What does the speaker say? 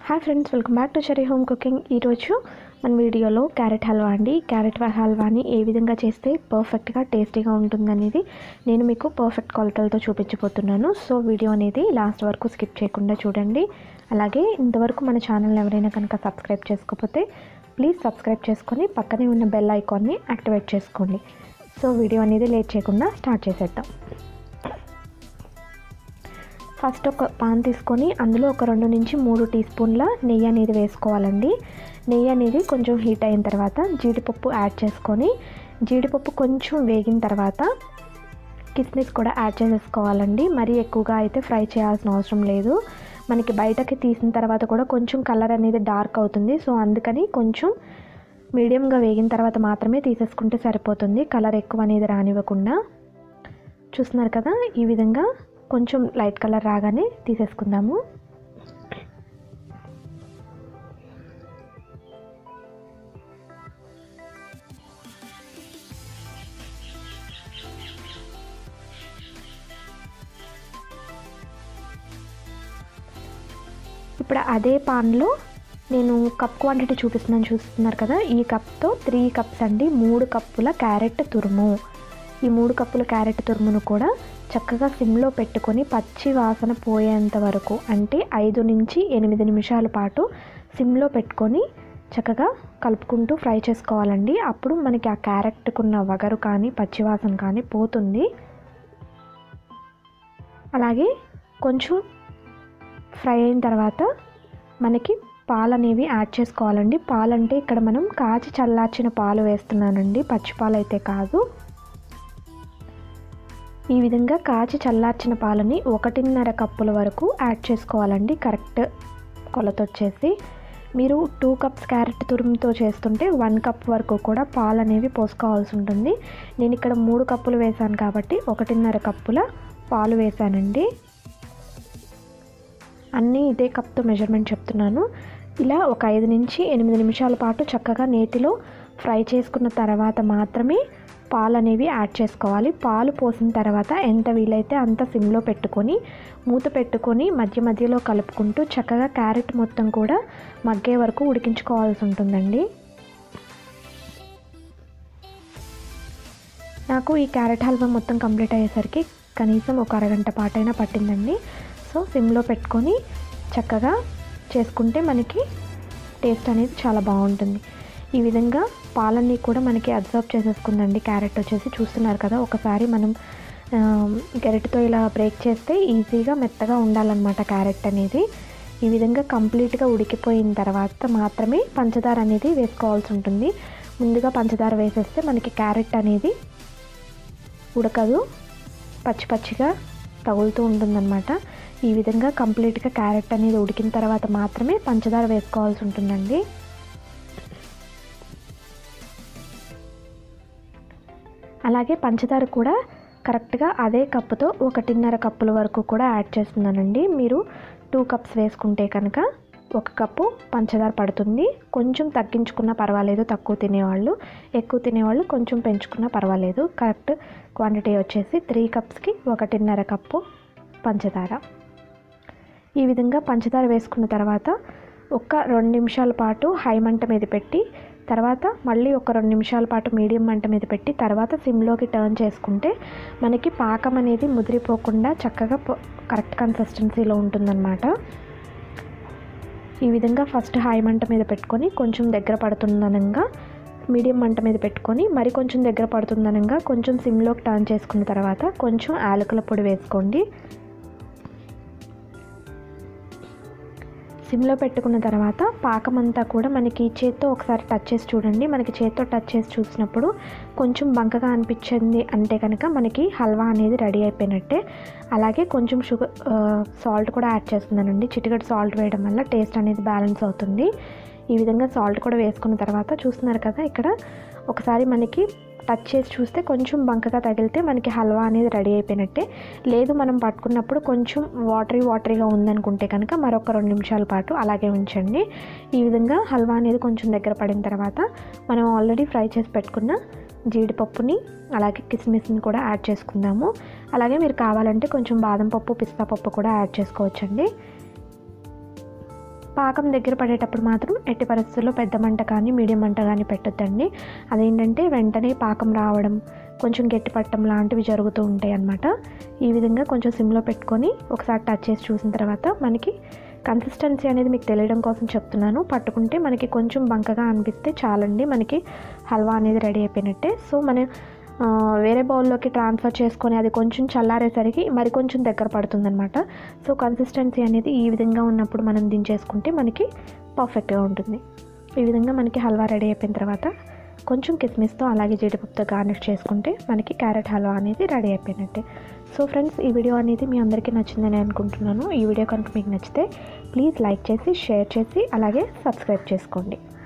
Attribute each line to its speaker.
Speaker 1: Hi friends, welcome back to cherry home cooking. ఈరోజు మన వీడియోలో క్యారెట్ హల్వా అండి. క్యారెట్ హల్వాని ఏ విధంగా చేస్తే పర్ఫెక్ట్గా టేస్టీగా ఉంటుందనేది నేను మీకు పర్ఫెక్ట్ కొలతలతో చూపించబోతున్నాను. సో వీడియో అనేది లాస్ట్ వరకు స్కిప్ చేయకుండా చూడండి. అలాగే ఇంతవరకు మన ఛానల్ని ఎవరైనా కనుక సబ్స్క్రైబ్ చేసుకోకపోతే ప్లీజ్ సబ్స్క్రైబ్ చేసుకొని పక్కనే ఉన్న బెల్ ఐకాన్ని యాక్టివేట్ చేసుకోండి. సో వీడియో అనేది లేట్ చేయకుండా స్టార్ట్ చేసేద్దాం. ఫస్ట్ ఒక పాన్ తీసుకొని అందులో ఒక 2 నుంచి 3 టీ స్పూన్ల నెయ్యి అనేది వేసుకోవాలండి. నెయ్యి అనేది కొంచెం హీట్ అయిన తర్వాత జీడిపప్పు యాడ్ చేసుకొని, జీడిపప్పు కొంచెం వేగిన తర్వాత కిస్మిస్ కూడా యాడ్ చేసేసుకోవాలండి. మరీ ఎక్కువగా అయితే ఫ్రై చేయాల్సిన అవసరం లేదు. మనకి బయటకి తీసిన తర్వాత కూడా కొంచెం కలర్ అనేది డార్క్ అవుతుంది. సో అందుకని కొంచెం మీడియంగా వేగిన తర్వాత మాత్రమే తీసేసుకుంటే సరిపోతుంది, కలర్ ఎక్కువ అనేది రానివ్వకుండా. చూస్తున్నారు కదా, ఈ విధంగా కొంచెం లైట్ కలర్ రాగానే తీసేసుకుందాము. ఇప్పుడు అదే పాన్లో నేను కప్ క్వాంటిటీ చూస్తున్నారు కదా, ఈ కప్తో 3 కప్స్ అండి, 3 కప్పుల క్యారెట్ తురుము. ఈ 3 కప్పుల క్యారెట్ తురుమును కూడా చక్కగా సిమ్లో పెట్టుకొని పచ్చి వాసన పోయేంత వరకు, అంటే 5 నుంచి 8 నిమిషాల పాటు సిమ్లో పెట్టుకొని చక్కగా కలుపుకుంటూ ఫ్రై చేసుకోవాలండి. అప్పుడు మనకి ఆ క్యారెట్కున్న వగరు కానీ పచ్చి వాసన కానీ పోతుంది. అలాగే కొంచెం ఫ్రై అయిన తర్వాత మనకి పాలు అనేవి యాడ్ చేసుకోవాలండి. పాలంటే ఇక్కడ మనం కాచి చల్లార్చిన పాలు వేస్తున్నానండి, పచ్చి పాలు అయితే కాదు. ఈ విధంగా కాచి చల్లార్చిన పాలని 1.5 కప్పుల వరకు యాడ్ చేసుకోవాలండి. కరెక్ట్ కొలత వచ్చేసి మీరు 2 కప్స్ క్యారెట్ తురుముతో చేస్తుంటే 1 కప్ వరకు కూడా పాలు అనేవి పోసుకోవాల్సి ఉంటుంది. నేను ఇక్కడ 3 కప్పులు వేసాను కాబట్టి 1.5 కప్పుల పాలు వేసానండి. అన్నీ ఇదే కప్తో మెజర్మెంట్ చెప్తున్నాను. ఇలా ఒక 5 నుంచి 8 నిమిషాల పాటు చక్కగా నేతిలో ఫ్రై చేసుకున్న తర్వాత మాత్రమే పాలు అనేవి యాడ్ చేసుకోవాలి. పాలు పోసిన తర్వాత ఎంత వీలైతే అంత సిమ్లో పెట్టుకొని మూత పెట్టుకొని మధ్య మధ్యలో కలుపుకుంటూ చక్కగా క్యారెట్ మొత్తం కూడా మగ్గే వరకు ఉడికించుకోవాల్సి ఉంటుందండి. నాకు ఈ క్యారెట్ హల్వా మొత్తం కంప్లీట్ అయ్యేసరికి కనీసం ఒక అరగంట పాటైనా పట్టిందండి. సో సిమ్లో పెట్టుకొని చక్కగా చేసుకుంటే మనకి టేస్ట్ అనేది చాలా బాగుంటుంది. ఈ విధంగా పాలన్నీ కూడా మనకి అబ్జర్వ్ చేసేసుకుందండి. క్యారెట్ వచ్చేసి చూస్తున్నారు కదా, ఒకసారి మనం గరిటెతో ఇలా బ్రేక్ చేస్తే ఈజీగా మెత్తగా ఉండాలన్నమాట క్యారెట్ అనేది. ఈ విధంగా కంప్లీట్గా ఉడికిపోయిన తర్వాత మాత్రమే పంచదార అనేది వేసుకోవాల్సి ఉంటుంది. ముందుగా పంచదార వేసేస్తే మనకి క్యారెట్ అనేది ఉడకదు, పచ్చి పచ్చిగా తగులుతూ ఉంటుందన్నమాట. ఈ విధంగా కంప్లీట్గా క్యారెట్ అనేది ఉడికిన తర్వాత మాత్రమే పంచదార వేసుకోవాల్సి ఉంటుందండి. అలాగే పంచదార కూడా కరెక్ట్గా అదే కప్పుతో 1.5 కప్పుల వరకు కూడా యాడ్ చేస్తున్నానండి. మీరు 2 కప్స్ వేసుకుంటే కనుక 1 కప్పు పంచదార పడుతుంది. కొంచెం తగ్గించుకున్నా పర్వాలేదు, తక్కువ తినేవాళ్ళు, ఎక్కువ తినేవాళ్ళు కొంచెం పెంచుకున్నా పర్వాలేదు. కరెక్ట్ క్వాంటిటీ వచ్చేసి 3 కప్స్కి 1.5 కప్పు పంచదార. ఈ విధంగా పంచదార వేసుకున్న తర్వాత ఒక 2 నిమిషాల పాటు హై మంట మీద పెట్టి, తర్వాత మళ్ళీ ఒక 2 నిమిషాల పాటు మీడియం మంట మీద పెట్టి, తర్వాత సిమ్లోకి టర్న్ చేసుకుంటే మనకి పాకం అనేది ముదిరిపోకుండా చక్కగా కరెక్ట్ కన్సిస్టెన్సీలో ఉంటుందన్నమాట. ఈ విధంగా ఫస్ట్ హై మంట మీద పెట్టుకొని కొంచెం దగ్గర పడుతుందనంగా మీడియం మంట మీద పెట్టుకొని మరి కొంచెం దగ్గర పడుతుందనంగా కొంచెం సిమ్లోకి టర్న్ చేసుకున్న తర్వాత కొంచెం యాలకుల పొడి వేసుకోండి. సిమ్లో పెట్టుకున్న తర్వాత పాకం అంతా కూడా మనకి చేత్తో ఒకసారి టచ్ చేసి చూడండి. మనకి చేత్తో టచ్ చేసి చూసినప్పుడు కొంచెం బంకగా అనిపించింది అంటే కనుక మనకి హల్వా అనేది రెడీ అయిపోయినట్టే. అలాగే కొంచెం సాల్ట్ కూడా యాడ్ చేస్తున్నానండి. చిటికెడు సాల్ట్ వేయడం వల్ల టేస్ట్ అనేది బ్యాలెన్స్ అవుతుంది. ఈ విధంగా సాల్ట్ కూడా వేసుకున్న తర్వాత చూస్తున్నారు కదా, ఇక్కడ ఒకసారి మనకి టచ్ చేసి చూస్తే కొంచెం బంకగా తగిలితే మనకి హల్వా అనేది రెడీ అయిపోయినట్టే. లేదు మనం పట్టుకున్నప్పుడు కొంచెం వాటరీగా ఉందనుకుంటే కనుక మరొక 2 నిమిషాల పాటు అలాగే ఉంచండి. ఈ విధంగా హల్వా అనేది కొంచెం దగ్గర పడిన తర్వాత మనం ఆల్రెడీ ఫ్రై చేసి పెట్టుకున్న జీడిపప్పుని అలాగే కిస్మిస్ని కూడా యాడ్ చేసుకుందాము. అలాగే మీరు కావాలంటే కొంచెం బాదం పప్పు, పిస్తా పప్పు కూడా యాడ్ చేసుకోవచ్చండి. పాకం దగ్గర పడేటప్పుడు మాత్రం ఎట్టి పరిస్థితుల్లో పెద్ద మంట కానీ మీడియం మంట కానీ పెట్టొద్దండి. అదేంటంటే వెంటనే పాకం రావడం, కొంచెం గట్టి పట్టడం లాంటివి జరుగుతూ ఉంటాయి అన్నమాట. ఈ విధంగా కొంచెం సిమ్లో పెట్టుకొని ఒకసారి టచ్ చేసి చూసిన తర్వాత మనకి కన్సిస్టెన్సీ అనేది మీకు తెలియడం కోసం చెప్తున్నాను. పట్టుకుంటే మనకి కొంచెం బంకగా అనిపిస్తే చాలండి, మనకి హల్వా అనేది రెడీ అయిపోయినట్టే. సో మనం వేరే బౌల్లోకి ట్రాన్స్ఫర్ చేసుకొని అది కొంచెం చల్లారేసరికి మరి కొంచెం దగ్గర పడుతుందన్నమాట. సో కన్సిస్టెన్సీ అనేది ఈ విధంగా ఉన్నప్పుడు మనం దించేసుకుంటే మనకి పర్ఫెక్ట్గా ఉంటుంది. ఈ విధంగా మనకి హల్వా రెడీ అయిపోయిన తర్వాత కొంచెం కిస్మిస్తో అలాగే జీడిపప్పుతో గార్నిష్ చేసుకుంటే మనకి క్యారెట్ హల్వా అనేది రెడీ అయిపోయినట్టే. సో ఫ్రెండ్స్, ఈ వీడియో అనేది మీ అందరికీ నచ్చిందని అనుకుంటున్నాను. ఈ వీడియో కనుక మీకు నచ్చితే ప్లీజ్ లైక్ చేసి, షేర్ చేసి, అలాగే సబ్స్క్రైబ్ చేసుకోండి.